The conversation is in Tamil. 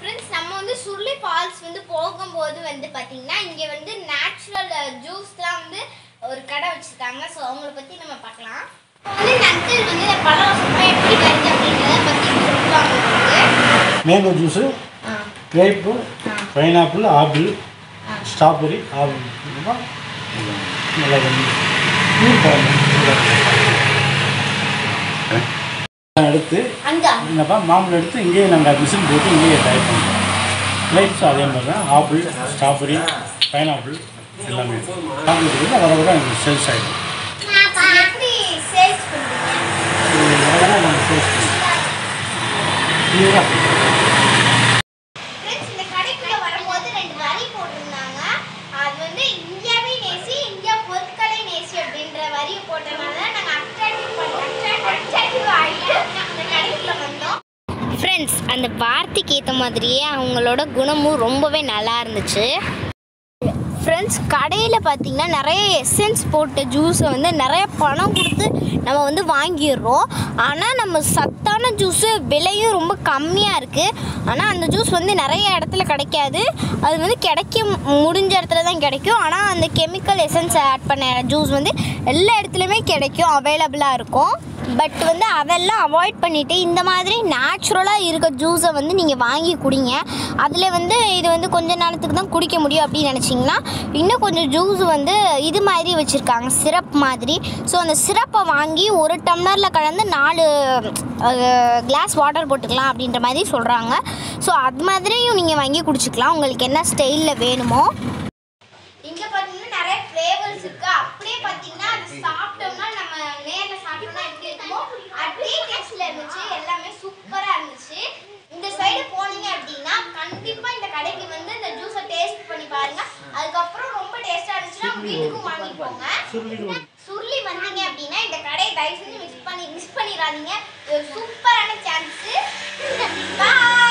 फ्रेंड्स நம்ம வந்து சுருளி ஃபால்ஸ் வந்து போகும்போது வந்து பாத்தீங்கன்னா இங்க வந்து நேச்சுரல் ஜூஸ்லாம் வந்து ஒரு கடை வச்சிருக்காங்க. சோ அவங்கள பத்தி நம்ம பார்க்கலாம். வந்து நண்டில் வந்து பழரசமா எப்படி வருது அப்படிங்கறத பத்தி சொல்லுவாங்க. Mango juice, grape, pineapple, apple, strawberry, apple நல்லா எடுத்து என்னப்பா மாம்பழம் எடுத்து இங்கேயே நாங்கள் மிஷின் போட்டு இங்கேயே தயார் பண்ணுறோம். கிரேப்ஸ் அதே மாதிரி தான், ஆப்பிள், ஸ்ட்ராபெரி, பைனாப்பிள் எல்லாமே சாப்பிட்டு வர வர எங்களுக்கு சேல்ஸ் ஆகிடும். சேல்ஸ் ஃப்ரெண்ட்ஸ் அந்த வார்த்தைக்கு ஏற்ற மாதிரியே அவங்களோட குணமும் ரொம்பவே நல்லா இருந்துச்சு. ஃப்ரெண்ட்ஸ் கடையில் பார்த்திங்கன்னா நிறைய எசன்ஸ் போட்ட ஜூஸை வந்து நிறைய பணம் கொடுத்து நம்ம வந்து வாங்கிடுறோம். ஆனால் நம்ம சத்தான ஜூஸு விலையும் ரொம்ப கம்மியாக இருக்குது. ஆனால் அந்த ஜூஸ் வந்து நிறைய இடத்துல கிடைக்காது. அது வந்து கிடைக்க முடிஞ்ச இடத்துல தான் கிடைக்கும். ஆனால் அந்த கெமிக்கல் எசன்ஸ் ஆட் பண்ண ஜூஸ் வந்து எல்லா இடத்துலையுமே கிடைக்கும், அவைலபிளாக இருக்கும். பட் வந்து அதெல்லாம் அவாய்ட் பண்ணிவிட்டு இந்த மாதிரி நேச்சுரலாக இருக்க ஜூஸை வந்து நீங்கள் வாங்கி குடிங்க. அதில் வந்து இது வந்து கொஞ்ச நேரத்துக்கு தான் குடிக்க முடியும் அப்படின்னு நினச்சிங்கன்னா இன்னும் கொஞ்சம் ஜூஸ் வந்து இது மாதிரி வச்சுருக்காங்க, சிரப் மாதிரி. ஸோ அந்த சிரப்பை வாங்கி ஒரு டம்ளரில் கலந்து 4 கிளாஸ் வாட்டர் போட்டுக்கலாம் அப்படின்ற மாதிரி சொல்கிறாங்க. ஸோ அது மாதிரியும் நீங்கள் வாங்கி குடிச்சிக்கலாம் உங்களுக்கு என்ன ஸ்டைலில் வேணுமோ. இங்கே பார்த்தீங்கன்னா நிறைய ஃப்ளேவர்ஸ் இருக்குது. அப்படியே பார்த்தீங்கன்னா அது சாப்பிட்டோம்னா நம்ம நேரில் சாப்பிட்டோம்னா எப்படி இருக்குமோ அதே டேஸ்ட்டில் இருந்துச்சு. எல்லாமே சூப்பராக இருந்துச்சு. இந்த சைடு போனீங்க அப்படின்னா கண்டிப்பாக இந்த கடைக்கு வந்து இந்த ஜூஸை டேஸ்ட் பண்ணி பாருங்கள். அதுக்கப்புறம் ரொம்ப டேஸ்ட்டாக இருந்துச்சுன்னா வீட்டுக்கும் வாங்கிட்டு போங்க. சுருளி வந்தீங்க அப்படின்னா இந்த கடையை தயவு செஞ்சு மிஸ் பண்ணிடாதீங்க. இது ஒரு சூப்பரான சான்ஸு. பாய்.